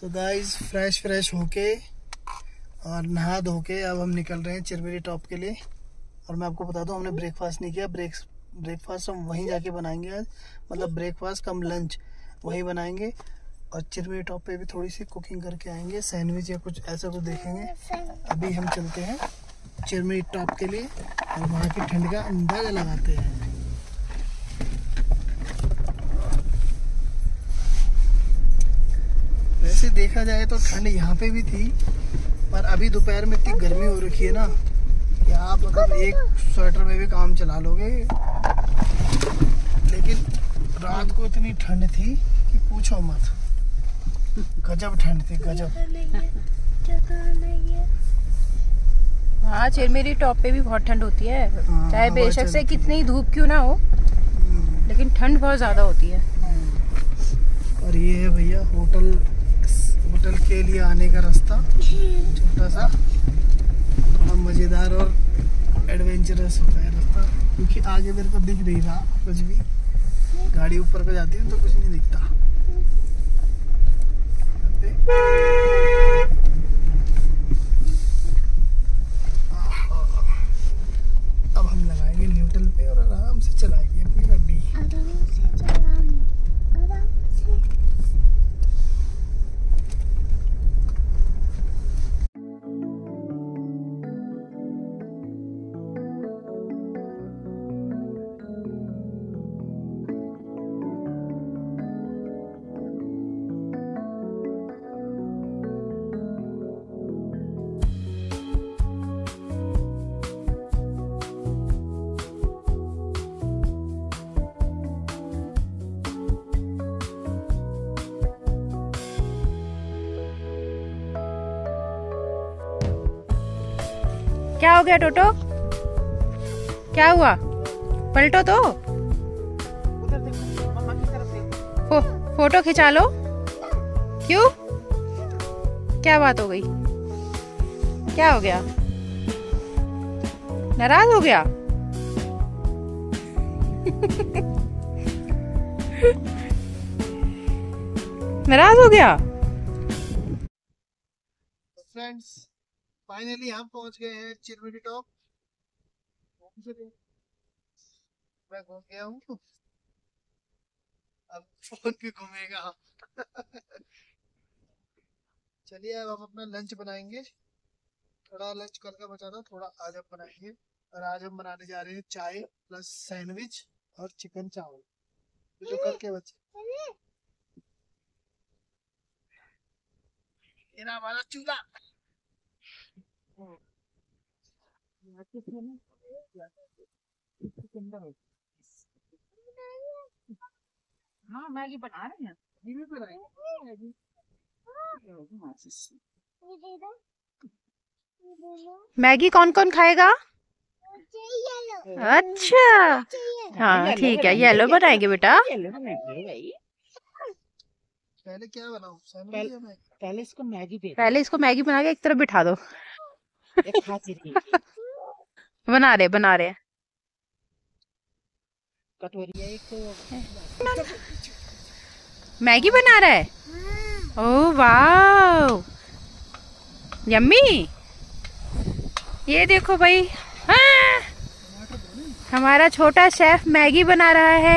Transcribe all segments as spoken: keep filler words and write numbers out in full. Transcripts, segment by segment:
So guys fresh fresh होके और नहा धो के अब हम निकल रहे हैं चिरमिरी टॉप के लिए। और मैं आपको बता दूं, हमने ब्रेकफास्ट नहीं किया। ब्रेक ब्रेकफास्ट हम वहीं जाके बनाएंगे आज, मतलब ब्रेकफास्ट कम लंच वहीं बनाएंगे। और चिरमिरी टॉप पे भी थोड़ी सी कुकिंग करके आएंगे, सैंडविच या कुछ ऐसा कुछ देखेंगे। अभी हम चलते हैं चिरमिरी टॉप के लिए और वहाँ की ठंड का अंदाजा लगाते हैं। वैसे देखा जाए तो ठंड यहाँ पे भी थी, पर अभी दोपहर में इतनी गर्मी हो रखी है ना कि आप मतलब एक स्वेटर में भी काम चला लोगे। लेकिन रात को इतनी ठंड थी कि पूछो मत, गजब ठंड थी, गजब। हाँ, चिरमिरी टॉप पे भी बहुत ठंड होती है, चाहे बेशक से कितनी धूप क्यों ना हो, लेकिन ठंड बहुत ज्यादा होती है। और ये है भैया होटल होटल के लिए आने का रास्ता, छोटा सा, बड़ा मजेदार और एडवेंचरस होता है रास्ता, क्योंकि आगे मेरे को दिख नहीं रहा कुछ भी। गाड़ी ऊपर को जाती है तो कुछ नहीं दिखता। अब हम लगाएंगे न्यूट्रल पे और आराम से चलाएंगे अपनी गाड़ी। आराम से चलाएंगे, आराम से। क्या हो गया टोटो? क्या हुआ? पलटो तो। फो, फोटो खिंचा लो। क्यों? क्या बात हो गई? क्या हो गया? नाराज हो गया? नाराज हो गया? फ्रेंड्स, फाइनली हम पहुंच गए हैं चिरमिरी टॉप। मैं घूम गया हूँ, अब फोन भी घूमेगा। चलिए अब हम अपना लंच बनाएंगे। थोड़ा लंच कल का बचा था, थोड़ा आज हम बनाएंगे। और आज हम बनाने जा रहे हैं चाय प्लस सैंडविच और चिकन चावल, जो कल के बचे। ये ना हमारा चूल्हा। हाँ, मैगी बना रहे हैं। मैगी कौन कौन खाएगा? अच्छा, हाँ ठीक है, येलो बनाएंगे बेटा। पहले क्या बनाऊं, सैंडविच या मैगी? पहले इसको मैगी दे, पहले इसको मैगी बना के एक तरफ बिठा दो। बना रहे बना रहे कटोरिया एक तो मैगी बना रहा है। ओह वाह, यम्मी। ये देखो भाई, हाँ, हमारा छोटा शेफ मैगी बना रहा है।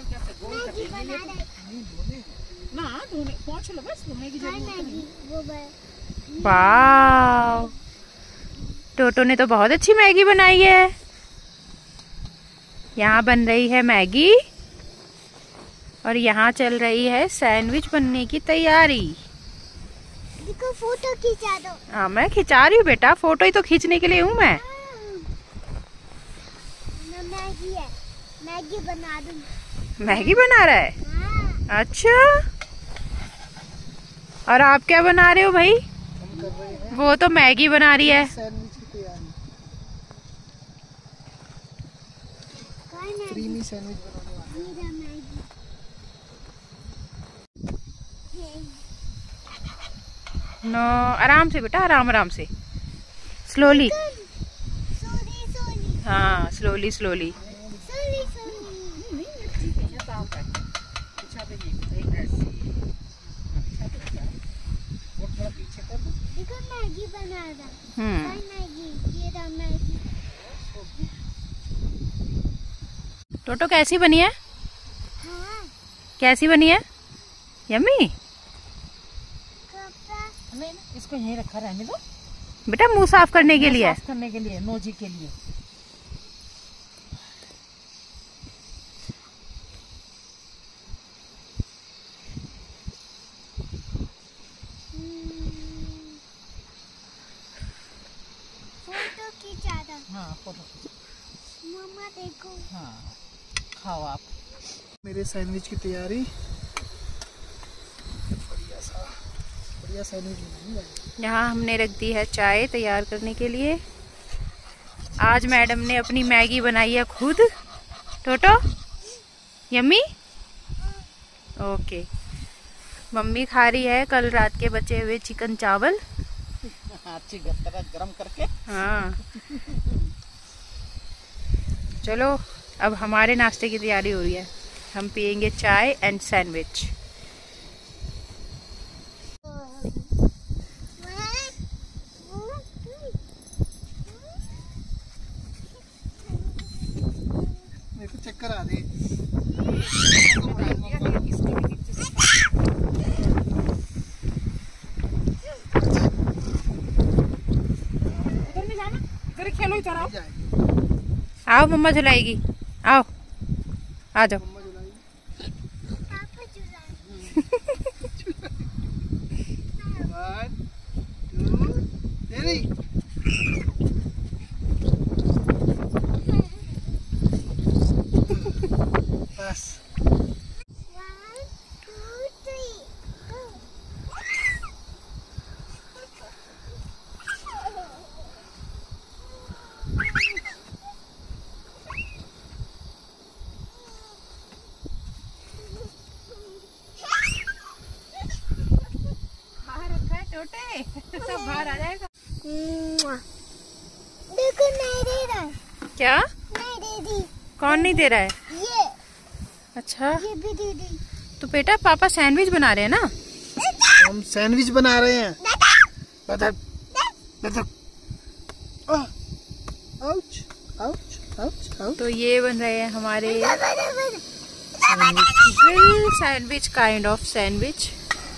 वाह, टोटो ने तो बहुत अच्छी मैगी बनाई है। यहाँ बन रही है मैगी और यहाँ चल रही है सैंडविच बनने की तैयारी। देखो, फोटो खिंचा दो। हाँ, मैं खिंचा रही हूँ बेटा, फोटो ही तो खींचने के लिए हूँ मैं। मैगी है, मैगी बना दूँ। मैगी बना रहा है? हाँ। अच्छा, और आप क्या बना रहे हो भाई? हम कर रहे हैं वो तो मैगी बना रही है। सैंडविच की तैयारी, क्रीमी सैंडविच बनाने वाले हैं। नो, आराम से बेटा, आराम आराम से, स्लोली। हाँ, स्लोली स्लोली। बना रहा। हम्म और मैगी, ये रहा मैगी। टोटो कैसी बनी है? हाँ, कैसी बनी है? यम्मी। कपड़ा। नहीं ना, इसको यहीं रखा रहने दो। बेटा मुंह साफ करने के लिए। साफ करने के लिए, नोजी के लिए। फोटो खींचा दो। हाँ फोटो। मम्मा देखो। हाँ खाओ आप। मेरे सैंडविच की तैयारी। बढ़िया सा बढ़िया सैंडविच बनेगा। यहाँ हमने रख दी है चाय तैयार करने के लिए। आज मैडम ने अपनी मैगी बनाई है खुद। टोटो यम्मी। ओके। मम्मी खा रही है कल रात के बचे हुए चिकन चावल। अच्छी तरह गरम करके। हाँ चलो अब हमारे नाश्ते की तैयारी हो रही है। हम पियेंगे चाय एंड सैंडविच। मेरे को चक्कर आ रहे। खेलो इधर आओ। आओ मम्मा झुलाएगी। आओ आ जाओ। पापा चुराए। One, two, three. बस। One, two, three. Go. बाहर रखा है टोटे। सब बाहर आ जाएगा। देखो नहीं दे रहा है। क्या? नहीं दे दी। कौन नहीं दे रहा है? ये अच्छा ये भी दे दी। तो बेटा पापा सैंडविच बना रहे हैं ना। हम सैंडविच बना रहे हैं। बदर, बदर। आह, आउच, आउच, आउच, आउच। तो ये बन रहे हैं हमारे बदर, बदर। Grill sandwich, kind of sandwich.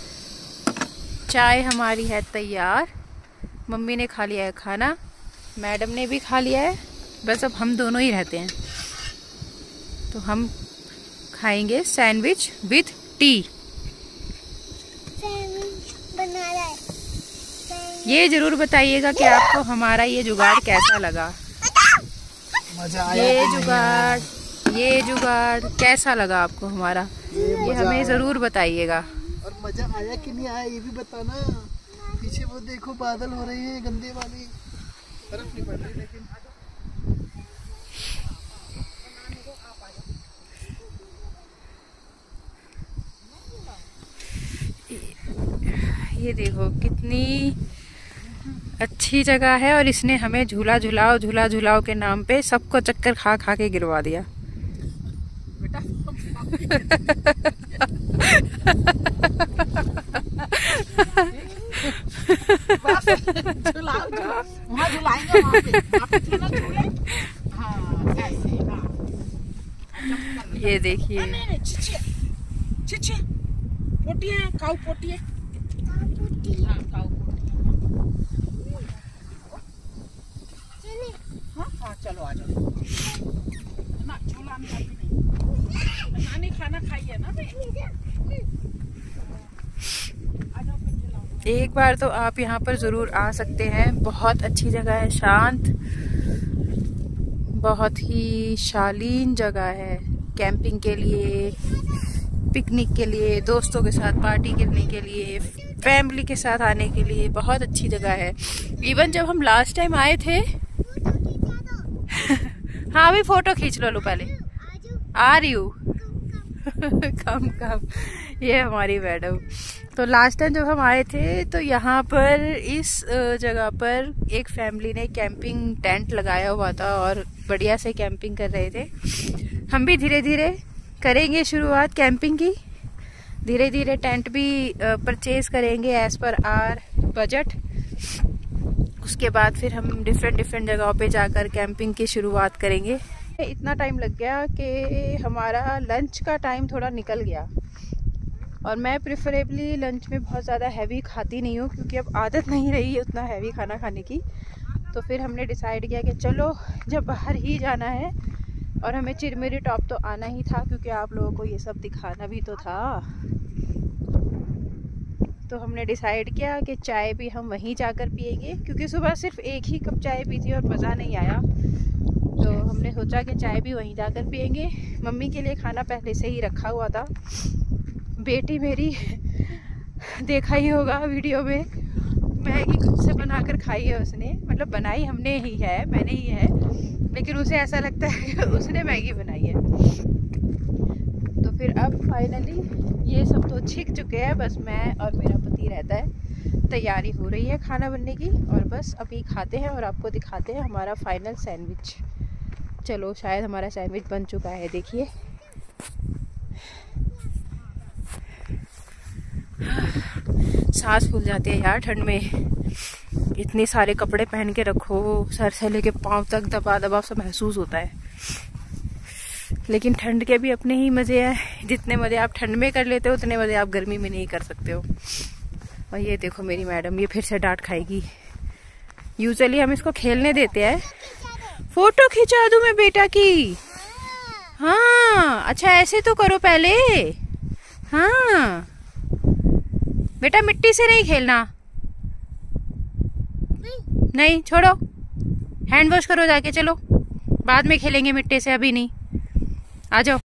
चाय हमारी है तैयार। मम्मी ने खा लिया है खाना, मैडम ने भी खा लिया है। बस अब हम दोनों ही रहते हैं तो हम खाएंगे सैंडविच विथ टी। सैंडविच बना रहा है। सैंडविच। ये जरूर बताइएगा कि आपको हमारा ये जुगाड़ कैसा लगा। मजा आया ये कि नहीं आया? जुगाड़ ये जुगाड़ कैसा लगा आपको हमारा, ये ये मजा हमें आया। जरूर बताइएगा। और मजा आया कि नहीं आया ये भी बताना। पीछे वो देखो बादल हो रहे हैं गंदे वाले। बर्फ नहीं पड़ रही लेकिन। ये देखो कितनी अच्छी जगह है और इसने हमें झूला झुलाओ झूला झुलाओ के नाम पे सबको चक्कर खा खा के गिरवा दिया। झुलाओ जो वहाँ झुलाएंगे वहाँ पे वहाँ पे थे ना झूले। हाँ ऐसे हाँ। ये देखिए नहीं नहीं चिचे चिचे पोटी है काऊ पोटी है। हाँ काऊ पोटी है। हाँ हाँ चलो आ जाओ ना झूला में अभी नहीं नानी खाना खाई है ना भाई। आ जाओ फिर झूलाओ। एक बार तो आप यहाँ पर जरूर आ सकते हैं। बहुत अच्छी जगह है, शांत, बहुत ही शालीन जगह है। कैंपिंग के लिए, पिकनिक के लिए, दोस्तों के साथ पार्टी करने के लिए, फैमिली के साथ आने के लिए बहुत अच्छी जगह है। इवन जब हम लास्ट टाइम आए थे हाँ अभी फोटो खींच लो लो पहले। आ रही हूँ कम कम। ये हमारी मैडम। तो लास्ट टाइम जब हम आए थे तो यहाँ पर इस जगह पर एक फैमिली ने कैंपिंग टेंट लगाया हुआ था और बढ़िया से कैंपिंग कर रहे थे। हम भी धीरे धीरे करेंगे शुरुआत कैंपिंग की। धीरे धीरे टेंट भी परचेज करेंगे एज पर आर बजट। उसके बाद फिर हम डिफरेंट डिफरेंट जगहों पे जाकर कैंपिंग की शुरुआत करेंगे। इतना टाइम लग गया कि हमारा लंच का टाइम थोड़ा निकल गया, और मैं प्रेफरेबली लंच में बहुत ज़्यादा हैवी खाती नहीं हूँ क्योंकि अब आदत नहीं रही है उतना हैवी खाना खाने की। तो फिर हमने डिसाइड किया कि चलो जब बाहर ही जाना है और हमें चिरमिरी टॉप तो आना ही था क्योंकि आप लोगों को ये सब दिखाना भी तो था, तो हमने डिसाइड किया कि चाय भी हम वहीं जाकर पिएंगे क्योंकि सुबह सिर्फ एक ही कप चाय पी थी और मज़ा नहीं आया। तो हमने सोचा कि चाय भी वहीं जाकर पिएंगे। मम्मी के लिए खाना पहले से ही रखा हुआ था। बेटी मेरी देखा ही होगा वीडियो में, मैगी खुद से बनाकर खाई है उसने, मतलब बनाई हमने ही है, मैंने ही है, लेकिन उसे ऐसा लगता है कि उसने मैगी बनाई है। तो फिर अब फाइनली ये सब तो छिक चुके हैं, बस मैं और मेरा पति रहता है। तैयारी हो रही है खाना बनने की और बस अभी खाते हैं और आपको दिखाते हैं हमारा फाइनल सैंडविच। चलो शायद हमारा सैंडविच बन चुका है, देखिए। सांस फूल जाती है यार ठंड में, इतने सारे कपड़े पहन के रखो, सर से लेके पाँव तक दबा दबा सा महसूस होता है। लेकिन ठंड के भी अपने ही मज़े हैं, जितने मज़े आप ठंड में कर लेते हो उतने मज़े आप गर्मी में नहीं कर सकते हो। और ये देखो मेरी मैडम, ये फिर से डांट खाएगी। यूजुअली हम इसको खेलने देते हैं। फोटो खिंचा दूं मैं बेटा की? हाँ अच्छा ऐसे तो करो पहले। हाँ बेटा मिट्टी से नहीं खेलना, नहीं छोड़ो, हैंड वॉश करो जाके, चलो बाद में खेलेंगे मिट्टी से, अभी नहीं, आ जाओ।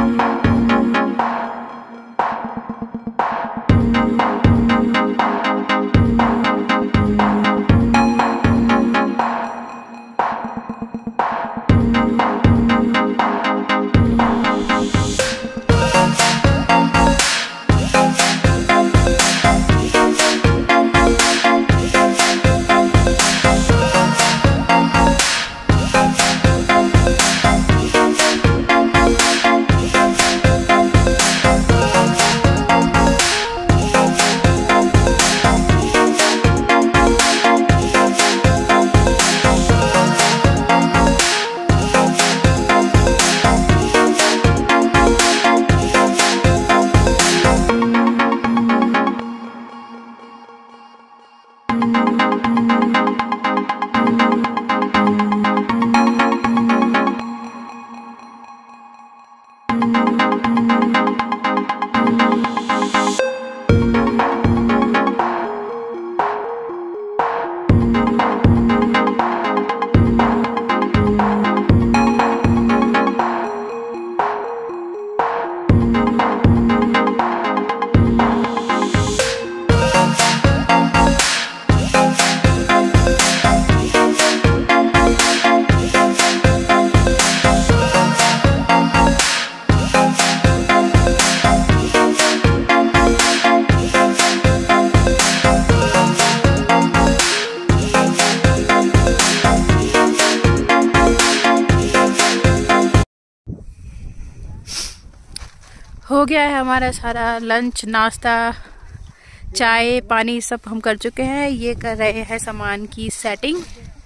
हो गया है हमारा सारा लंच, नाश्ता, चाय, पानी सब हम कर चुके हैं। ये कर रहे हैं सामान की सेटिंग।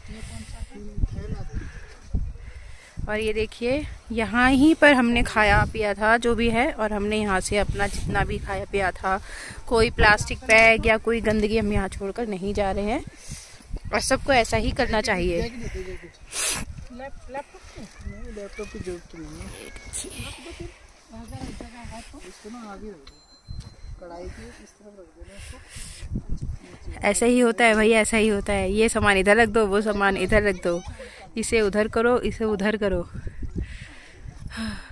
और ये देखिए यहाँ ही पर हमने खाया पिया था जो भी है, और हमने यहाँ से अपना जितना भी खाया पिया था, कोई प्लास्टिक बैग या कोई गंदगी हम यहाँ छोड़कर नहीं जा रहे हैं, और सबको ऐसा ही करना चाहिए। लैपटॉप की जरूरत नहीं है, इसको ना आगे रख दो, कढ़ाई की इस तरफ रख देना। ऐसा ही होता है भाई, ऐसा ही होता है। ये सामान इधर रख दो, वो सामान इधर रख दो, इसे उधर करो, इसे उधर करो।